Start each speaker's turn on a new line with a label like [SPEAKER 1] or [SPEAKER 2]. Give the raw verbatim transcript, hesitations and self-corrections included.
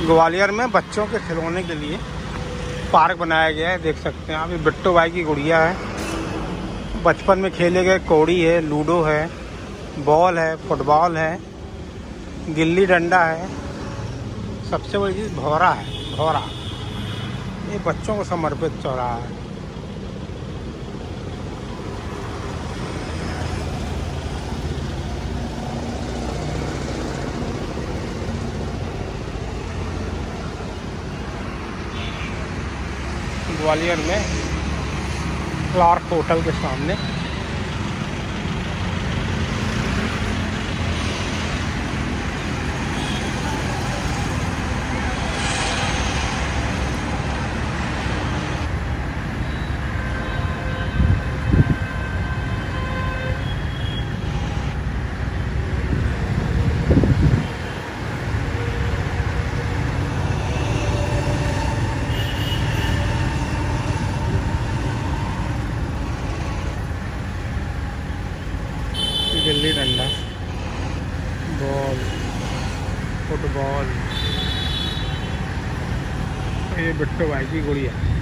[SPEAKER 1] ग्वालियर में बच्चों के खिलौने के लिए पार्क बनाया गया है। देख सकते हैं आप, ये बिट्टू भाई की गुड़िया है। बचपन में खेले गए कौड़ी है, लूडो है, बॉल है, फुटबॉल है, गिल्ली डंडा है, सबसे बड़ी चीज़ भौरा है। भौरा ये बच्चों को समर्पित चौराहा है। ग्वालियर में क्लार्क होटल के सामने गिल्ली डंडा, बॉल, फुटबॉल, ये बिट्टू भाई की गुड़िया।